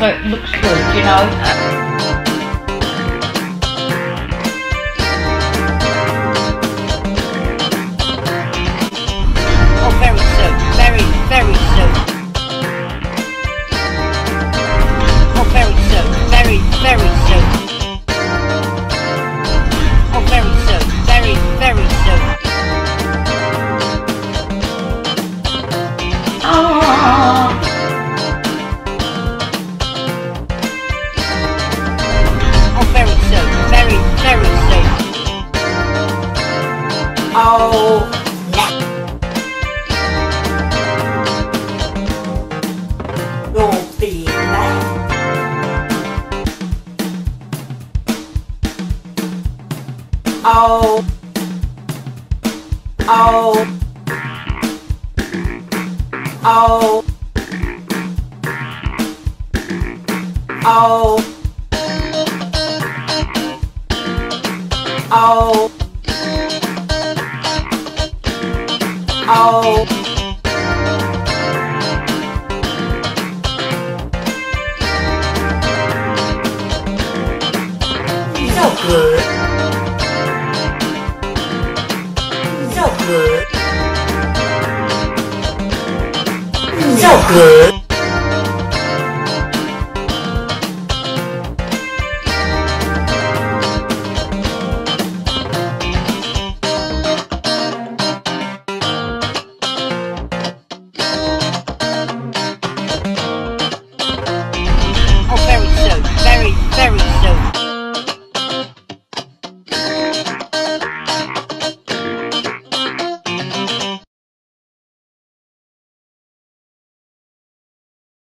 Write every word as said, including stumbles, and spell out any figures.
so it looks good, you know. Oh, very soon, very, very soon. Oh, very soon, very, very soon. Oh, very soon, very, very soon. Oh, Oh, very soon, very, very soon. Oh, yeah. Don't be mad. Oh, oh, oh, oh, oh, oh. So good. So good. So good.